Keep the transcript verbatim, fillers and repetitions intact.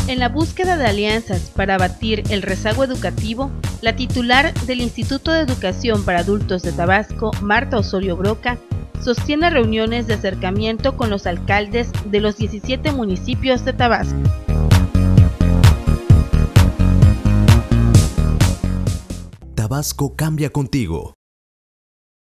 En la búsqueda de alianzas para abatir el rezago educativo, la titular del Instituto de Educación para Adultos de Tabasco, Marta Osorio Broca, sostiene reuniones de acercamiento con los alcaldes de los diecisiete municipios de Tabasco. Tabasco cambia contigo.